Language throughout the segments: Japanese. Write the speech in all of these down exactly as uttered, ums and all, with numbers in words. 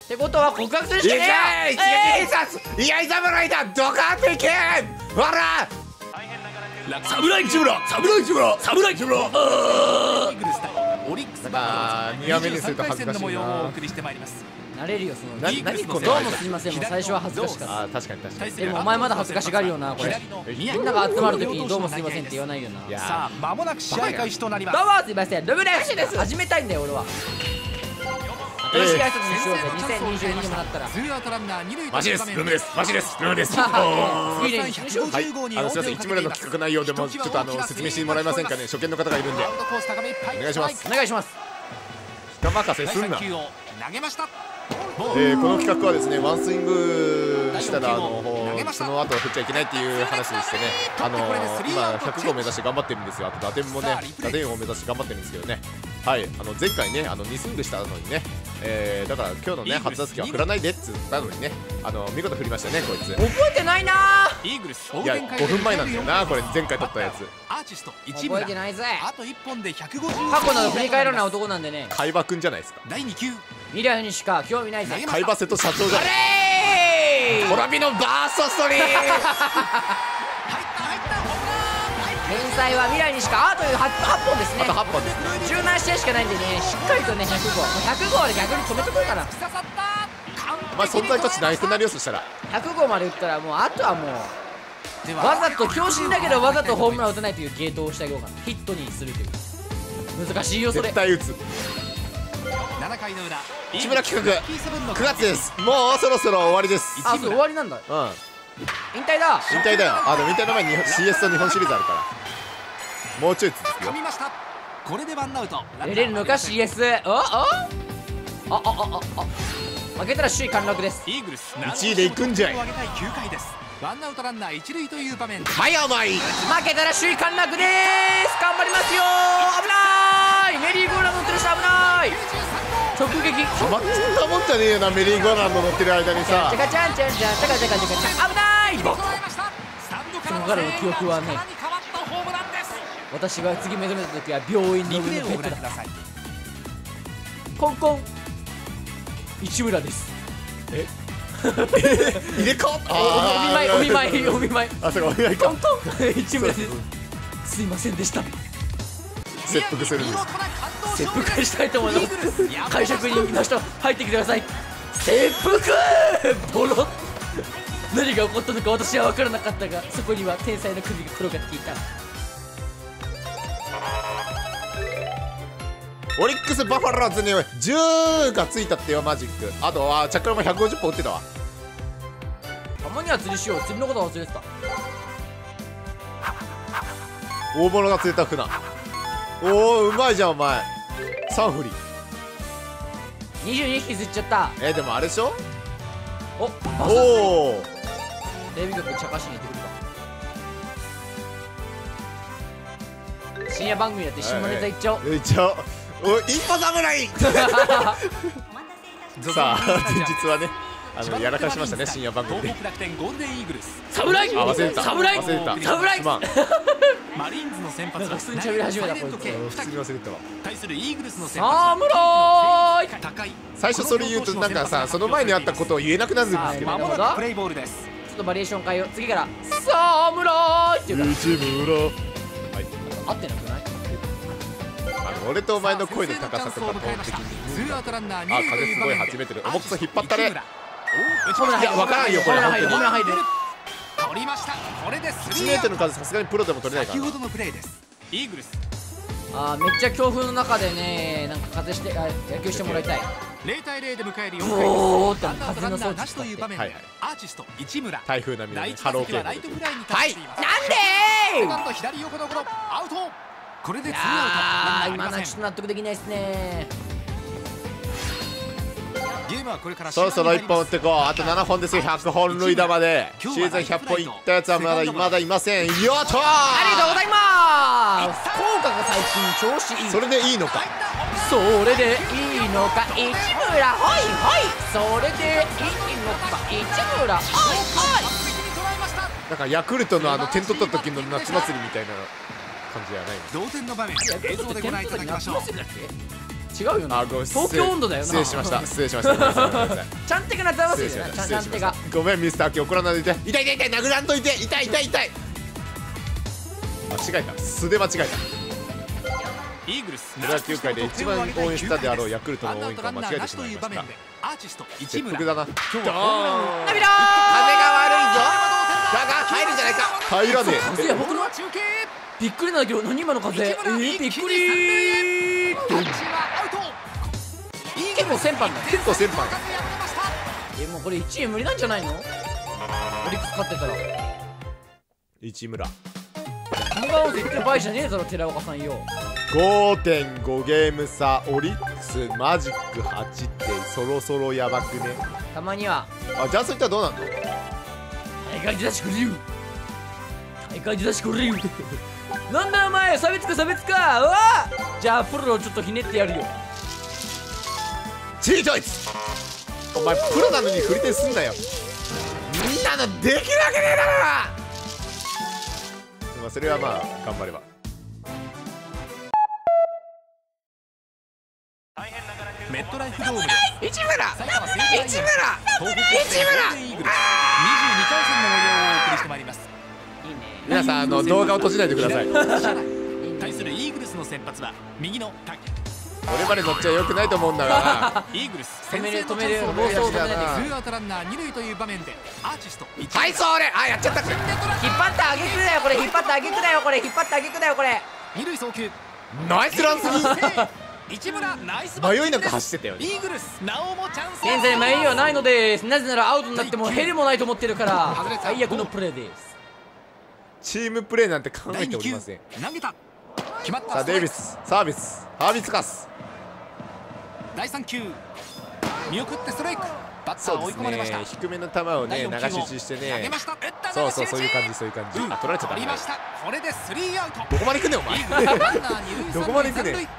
ってことは告白するしかねえよ。 いやい侍だ、ドカンといけほら侍木村侍木村侍木村。 オリックスあーにわめにすると恥ずかしいな。 なれるよその。 な何このどうもすみませんも最初は恥ずかしかっあー確かに確かに。 た。でもお前まだ恥ずかしがるよなこれ。みんなが集まるときにどうもすみませんって言わないよな。 いやさあ間もなく試合開始となります。 どうもすみませんルブです始めたいんだよ俺は。新しい挨拶にしようぜにせんにじゅうににもなったら。 ツーアウトランナー二塁マジですルームですマジですルームです。 次はいにしよう。 あのすみません市村の企画内容でもちょっとあの説明してもらえませんかね。初見の方がいるんでお願いします。 お願いします。 人任せすんな。 投げました。 えー、この企画はですねワンスイングしたらあのその後振っちゃいけないっていう話でしてね、あのー、今ひゃくごう目指して頑張ってるんですよ。あと打点もね打点を目指して頑張ってるんですけどね。はい、あの前回ねあのにスイングしたのにね、えー、だから今日のね初打席は振らないでっつったのにね、あの見事振りましたねこいつ。 覚えてないなー。 イーグルスいやごふんまえなんだよなこれ前回取ったやつ。 アーティスト市覚村えてないぜ。 あといっぽんでひゃくごじゅう。 過去の振り返らない男なんでね。 海馬くんじゃないですか。 だいに球未来にしか興味ないぜ。 海馬瀬戸社長じゃあない。 れートラビのバーストストリー天才は未来にしかあとはっぽんですね。 あとはっぽんですね。 じゅうなな試合しかないんでねしっかりとねひゃくごうひゃくごうで逆に止めとこうかな。 お前存在価値ないくなるよそしたら。 ひゃくごうまで打ったらもうあとはもうわざと強振だけどわざとホームラン打たないというゲートをしてあげようかな。ヒットにするという難しいよそれ。 絶対打つ。 ななかいの裏市村企画くがつです。もうそろそろ終わりです。 あそう終わりなんだ。 うん引退だ。 引退だよ。あでも引退の前に シーエス と日本シリーズあるからもうちょい続くよ。 噛みました。これでワンアウト。 出れるのか シーエス。おおあああああ負けたら首位陥落です。 イーグルスいちいで行くんじゃい。 上げたいきゅうかいです。ワンアウトランナー一塁という場面。 はいお前負けたら首位陥落でーす。頑張りますよー。危ないメリーゴーランド乗ってる人危ない直撃。 たまったもんじゃねえよなメリーゴーランド乗ってる間にさ。 チャカチャンチャンチャンチャカチャカチャカチャン危ないボッそこからの記憶はね私が次目覚めた時は病院の上のベッドだ。コンコン市村です。 え入れ替わった。 お見舞いお見舞いお見舞いあそうかお見舞いか。 コンコン市村ですすいませんでした。 切腹するんです。 切腹したいと思います。会食にの人入ってきてください。切腹ボロ何が起こったのか私は分からなかったがそこには天才の首が転がっていた。 オリックスバファローズにじゅうがついたってよマジック。あとはチャックラもひゃくごじゅっぽん打ってたわ。 たまには釣りしよう。釣りのこと忘れてた。 大物が釣れた船。おおうまいじゃんお前さん振り。 にじゅうにひき釣っちゃった。 えー、でもあれでしょ。 おバスおおテレビ局茶化しに行ってくるか。深夜番組だって下ネタいっちゃおう。 いっちゃおう。お一歩侍さあ前日はねあのやらかしましたね深夜番組で。 侍あ忘れてた侍忘れてた侍すまんマリーンズの先発なんか普通に喋り始めたこいつ。 普通に忘れてたわ。 対するイーグルスの先発侍高い。 最初それ言うとなんかさその前にあったことを言えなくなるんですけど。 まもなくプレイボールです。 ちょっとバリエーション変えよう。次から侍っていうか内村はい合ってなくない。 あの俺とお前の声の高さとかトーン的にツーアウトランナーあ風すごい始めてる。重くそ引っ張ったね。 ホームラン入るいやわからんよこれホームラン入るホームラン入る。 取りました。これでいちスリーアウト。 メートルの数さすがにプロでも取れないからな。 先ほどのプレーです。イーグルスあーめっちゃ強風の中でねなんか風してあ野球してもらいたい。 ゼロたいゼロで迎えるよんおーってかいです。ワンアウトランナー風の装置なしという場面ではいはいアーティスト市村台風並みの第一ねハロー系打席はライトフライにタッチしています。 なんでなんと左横のゴロアウト。これでーツーアウト。ランナーあり今ませんのはちょっと納得できないですね。 ゲームはこれからそろそろいっぽん打ってこう。あとななほんですよひゃくほん塁打まで。シーズンひゃっぽんいったやつはまだまだいませんよっとー。 ありがとうございます効果が最近調子いい。 それでいいのか。 それでいいのか市村はいはいそれでいいのか市村はいはいなんかヤクルトのあの点取った時の夏祭りみたいな感じじゃないの。 同点の場面映像でご覧いただきましょう。 違うよな。 あ、ごめん、 東京温度だよな。 失礼しました失礼しました。ごめんなさいごめんなさいちゃんてかなってますよね。 失礼しましたちゃんてか。 ごめんミスター、今日怒らないで。痛い痛い痛い、殴らんといて。痛い痛い痛い。間違えた、素で間違えた。 イーグルスプロ野球界で一番応援したであろうヤクルトの応援歌を間違えてしまいました。 アーティスト市切村。 腹だな。 今日はホームランをナビラ風が悪いぞ。だが入るんじゃないか。入らねー。いや僕の中継。 びっくりなんだけど、何今の風。えー、びっくり。 タッチはアウト。 結構先般だ。 結構先輩。 え、もうこれいちい無理なんじゃないの？オリックス勝ってたら。 市村鴨川温泉行ってる場合じゃねえだろ寺岡さんよ。 ごてんご ゲーム差、オリックスマジックはちってそろそろやばくね。 たまにはあ、じゃあそういったらどうなんの。 大会出しくれよ。大会出しくれよ。なんだお前、差別か差別か。うわ、じゃあプロをちょっとひねってやるよ。 チートイツ、お前プロなのに振り手すんなよ。みんなのできるわけねえだろ。まあそれはまあ頑張れば。 メットライフドームで市村埼玉西武ライオンズ市村東北市村イーグルスにじゅうにかい戦の模様をお送りしてまいります。 いいね。 皆さんあの動画を閉じないでください。 対するイーグルスの先発は右の竹。 俺まで乗っちゃよくないと思うんだがイーグルス止める先制のチャンスを止める迎えました。 暴走を止めないでツーアウトランナー二塁という場面でアーティスト市村。 はい、それあ、やっちゃった。 引っ張ってあげくだよこれ、引っ張ってあげくだよこれ、引っ張ってあげくだよこれ。 二塁送球。 ナイスランすぎ。 市村ナイスバッティングです。 迷いなく走ってたよね。 イーグルスなおもチャンス。 現在迷いはないのです。なぜならアウトになってもヘリもないと思ってるから最悪のプレーです。 チームプレーなんて考えておりません。 投げた。決まった。 さあデイビスサービスハービスカス。 だいさん球見送ってストライク。バッター追いそうです込まれました。 ね、低めの球をね流し打ちして投げね。 ました。打ったそうそう、そういう感じ。 じそういう感じ。あ、取られちゃったね。 取りました。これでスリーアウト。 どこまで行くねんお前。 イーグルスランナー二塁どこまで行くねん三塁。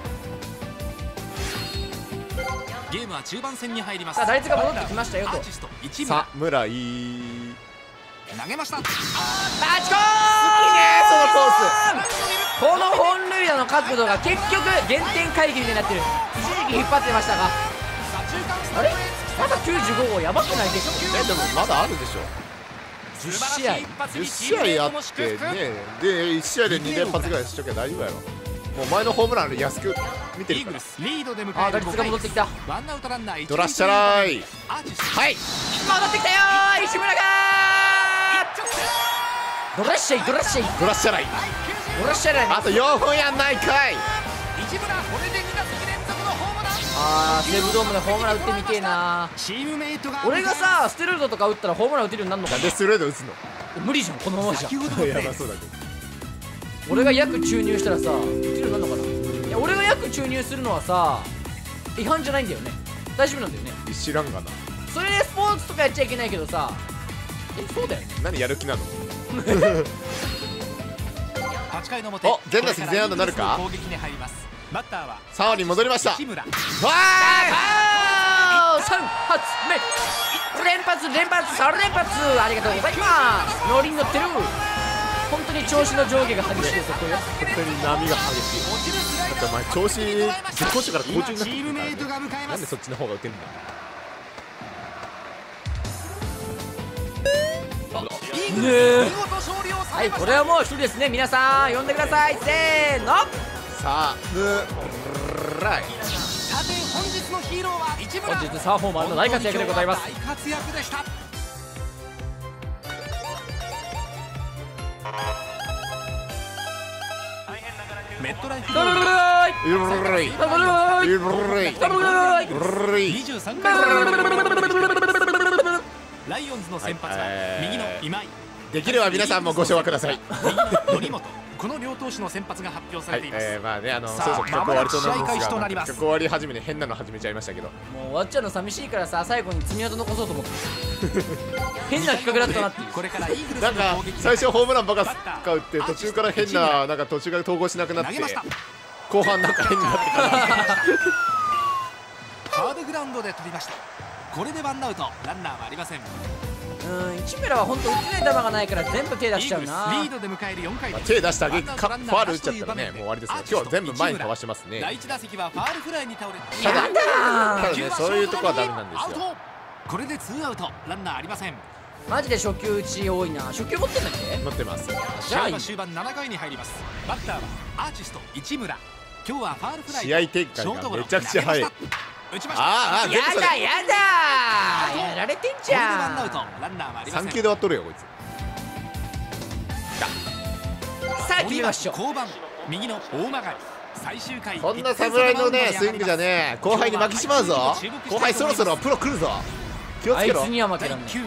ゲームは中盤戦に入ります。 さあ打率が戻ってきましたよとアーティスト市村さあ村井。 投げました。 バチコーそのコーこの本塁打の角度が結局減点回避になってる。一時期引っ張ってましたが、あれまだきゅうじゅうご号やばくないですか。 ス。え、でもまだあるでしょ。 じゅっ試合じゅっ試合あってね、でいち試合でに連発ぐらいしときゃ大丈夫やろ。もう前のホームランで安く見てるから。 イーグルスリードで迎あ打える率が戻ってきた。 ワンアウトランナー一塁。 ドラッシャライ。 アーティストはい。 戻ってきたよー石村がドラッシャイドラッシャイドラッシャライ。 ドラッシャライ。 あとよんほんやんないかい。 市村これでに打席連続のホームラン。 あー西武ドームでホームラン打ってみてえな。 チームメイトが俺がさステロイドとか打ったらホームラン打てるようになるのかな。 なんでストレート打つの。 無理じゃんこのままじゃ。 先ほどのプレーやばそうだけど。 俺が薬注入したらさ打てるようになるのかな。いや俺が薬注入するのはさ違反じゃないんだよね。大丈夫なんだよね。 知らんがな。 それでスポーツとかやっちゃいけないけどさ、えそうだよね。 何やる気なの。 はちかいの表。 お全打席全安打なるか。 攻撃に入ります。バッターはさん割に戻りました。 市村。 わあーさん発目連発連発さん連発ありがとうございます。ノリに乗ってる。本当に調子の上下が激しいよそこよ。 ー本当に波が激しい。 落ちるスライダー。 だってお前調子絶好調から好調になって今チームるメイトが迎えからね。 ます。 なんでそっちの方が打てるんだ。 イーグルねえス見事勝利を収はいめました。 これはもう一人ですね。皆さん呼んでください。せーのさあムライ。 さて本日のヒーローは市村。 本日サーフォーマンの大活躍でございます。 大活躍でした。メットライフドダブルームライイブライダブルライイブライダブルライブライ。 にじゅうさんかいライオンズの先発ははい右の今井、 できれば皆さんもご唱和ください。 右の則本。この両投手の先発が発表さはいれています。 えー、まあねあのそさあろそろ企画終わりそうなん間もなく試合開ですが始となります企画終わり始めに変なの始めちゃいましたけど。 もう終わっちゃうの寂しいからさ最後に爪痕残そうと思って変な企画だったなっていう。 これからイーグルスなんかの攻撃に最初ホームランばか使うって途中から変ななんか途中から統合しなくなって投げました。 後半なんか変になってからハードグラウンドで飛びました。 これでワンアウト、ランナーはありません。 うん市村は本当打てない球がないから全部手出しちゃうな。 リードで迎えるよんかいまあ、 です。 手出したげかファール打っちゃったらねもう終わりですよ。今日は全部前に飛ばしてますね。 第一打席はファールフライに倒れ、 やだたーだねそういうとこはダメなんですよ。 これでツーアウト、ランナーありません。 マジで初球打ち多いな。初球持ってんだっけ。 持ってます。 じゃあいい試合は終盤ななかいに入ります。バッターはアーティスト市村。今日はファールフライ、 試合展開がめちゃくちゃ早い。 打ちました。 あーあー全部それやだやだやられてんじこれでワンアウト、 ゃん。 ランナーはありません。 さん球で割っとるよこいつ。 さあ決めましょう。 降板、右の大曲がり。最終回こんな侍のねスイングじゃね後輩に負けしまうぞ。後輩そろそろプロ来るぞ。気をつけろ。 あいつには負けらんない。 きゅう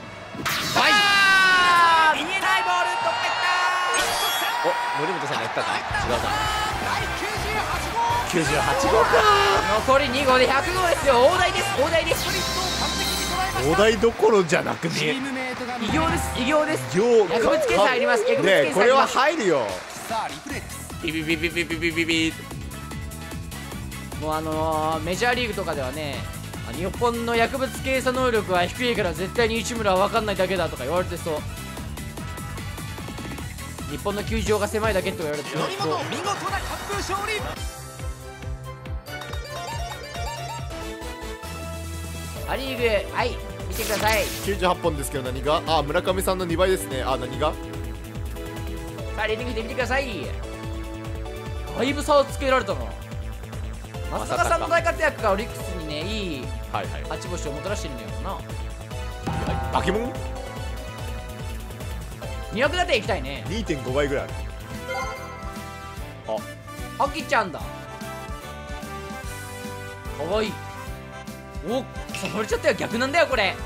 あー見えないボールどっか行っお森本さんがやったか。違うな。 第きゅうじゅうはち号、 きゅうじゅうはち号か。 た。残りに号でひゃく号ですよ。大台です大台です。 スプリットを完璧に捉えました。 お題どころじゃなくチーねムメートが偉業です偉業です。 行薬物検査入ります薬物検査ねこれは入ります。 入るよ。 さあリプレイです。 ビビビビビビビビビ。 もうあのー、メジャーリーグとかではね、日本の薬物検査能力は低いから絶対に市村は分かんないだけだとか言われてそう。日本の球場が狭いだけと言われてそう。 則本見事な完封勝利。 ア・リーグはい見てください。 きゅうじゅうはっぽんですけど何があ村上さんのにばいですね。あ何がさあ入れてきてみてください。だいぶ差をつけられたな。松坂さんの大活躍がオリックスにねいいはいはい勝ち星をもたらしてるんだよな。 バケモンにばく打点いきたいね。 にてんご 倍ぐらいある。 あきちゃんだ。かわいい。お触れちゃったよ。逆なんだよこれ。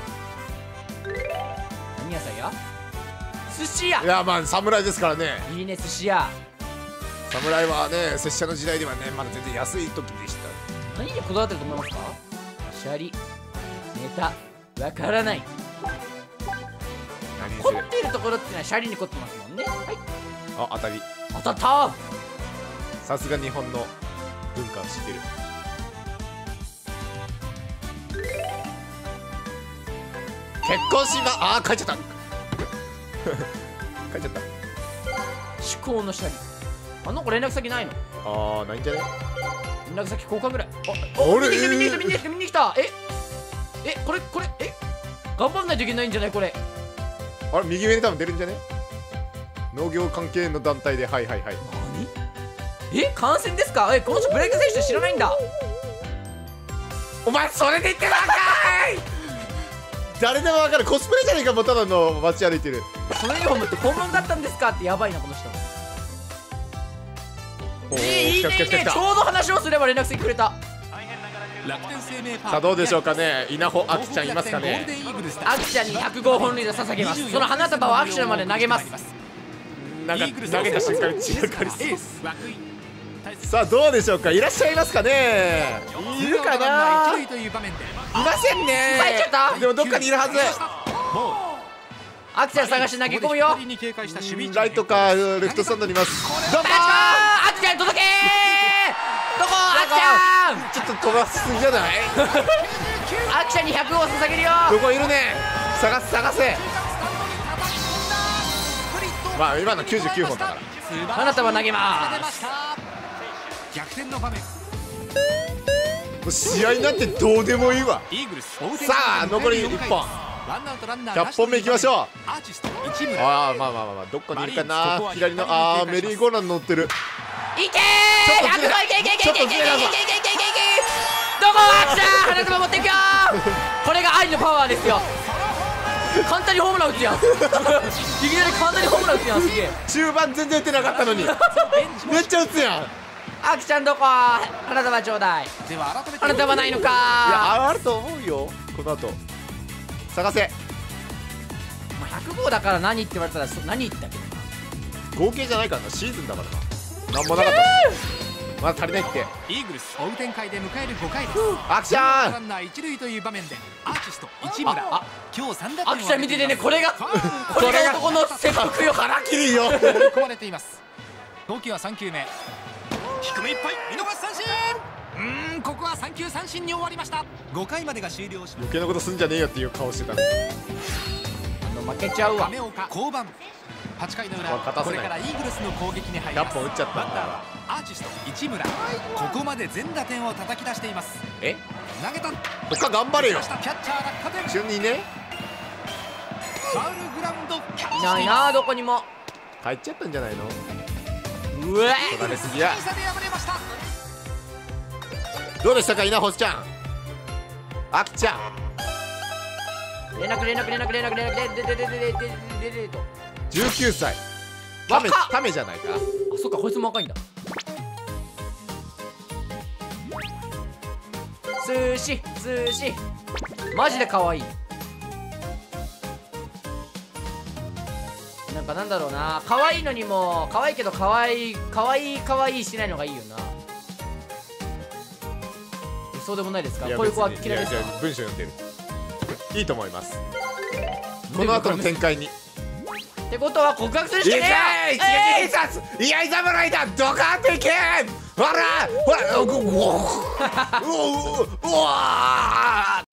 何屋さんや寿司屋い。やまあ侍ですからね。 いいね寿司屋。 侍はね拙者の時代ではねまだ全然安い時でした。 何にこだわってると思いますか。シャリネタわからない。 何凝っているところっていうのはシャリに凝ってますもんね。はいあ当たり。 当たった。 さすが日本の文化を知ってる。結婚しまあー書いちゃった書いちゃった。 至高のシャリ。あの子連絡先ないの。 あーないんじゃね。 連絡先交換ぐらい。あああれ見に来た見に来た見に来た見に来た。ええこれこれえ頑張んないといけないんじゃないこれ。 あれ右上に多分出るんじゃね。農業関係の団体ではいはいはい。 何え観戦ですか。えこの人ブレイク選手知らないんだ。 お前それで言ってたんかい誰でもわかるコスプレじゃねえか。もうただの街歩いてる。 そのユニフォームって本物だったんですかってやばいなこの人。 おーえいいねいい来た来た来た来た。 ねちょうど話をすれば連絡先くれた。 楽天生命パーク。 さあどうでしょうかね。稲穂あきちゃんいますかね。 アキちゃんにひゃく号本塁打捧げます。その花束をアキちゃんまで投げます。 なんか投げた瞬間に血がかりそうエース涌井。 さあどうでしょうか。いらっしゃいますかね。いるかな。 一塁という場面でいませんね。 帰っちゃったでもどっかにいるはず。 アキちゃん探して投げ込むよ。 に警戒した守備位置ライトかレフトスタンドにいます。どうもあーアキちゃん届けー。どこアキちゃん。 ちょっと飛ばしすぎじゃないアキちゃんにひゃく号捧げるよ。 どこいるね。探せ探せ。まあ今のきゅうじゅうきゅうほんだから花束投げます。 逆転の場面。 もう試合なんてどうでもいいわ。 イーグルスさあ残りいっぽん。ひゃっぽんめいきましょう。 アーティスト市村。 ああまあまあまあまあどっかにいるかな。左のあーメリーゴーランド乗ってる。 いけーひゃく号いけいけいけいけいけいけいけいけいけいけどこアキちゃん花束持っていくよこれが愛のパワーですよ。簡単にホームラン打つやんいきなり簡単にホームラン打つやん。すげえ中盤全然打てなかったのにめっちゃ打つやん。いアキちゃんどこ花束ちょうだい。 では改めて花束ないのかやあると思うよ。この後探せ。 まあひゃく号だから何って言われたらそ何言ったけどな。 合計じゃないからな。シーズンだからな。なんもなかったまだ足りないって。 イーグルス追う展開で迎えるごかいです。 アキちゃんランナー一塁という場面でアーティスト市村。 あ今日さん打点をアキちゃん見ててねこれがファウルこれが男の切腹よ。 腹切りよ追い込まれています。投球はさん球目。低めいっぱい見逃し三振。うーんうんここはさん球三振に終わりました。ごかいまでが終了しま余計なことすんじゃねえよっていう顔してた。 負けちゃうわ。 亀岡降板。はちかいの裏、 勝たせないこれからイーグルスの攻撃に入りひゃっます。 ぽん打っちゃったんだ。 アーティスト市村、ここまで全打点を叩き出しています。 え、 投げた。 他頑張れよ。 キャッチャー落下点。 順にね、 ファウルグラウンドキャッチいないなどこにも。 帰っちゃったんじゃないの。 うわ取られすぎや。 小さで敗れました。 どうでしたか稲星ちゃん、あきちゃん。 連絡連絡連絡連絡連絡でででででででででと。 じゅうきゅうさい。ため若っ。 ためじゃないか。 あ、そっか、こいつも若いんだ。寿司寿司マジで可愛い。なんかなんだろうな、可愛いのにも可愛いけど可愛い可愛い可愛いしてないのがいいよな。そうでもないですか。 いやこういう子は別に嫌いですか。 やや文章読んでる。いいと思います。この後の展開に。 ってことは告白するしかねえよ。えい殺いやい侍だ、ドカーンといけ。ほらほら、うわうわうわ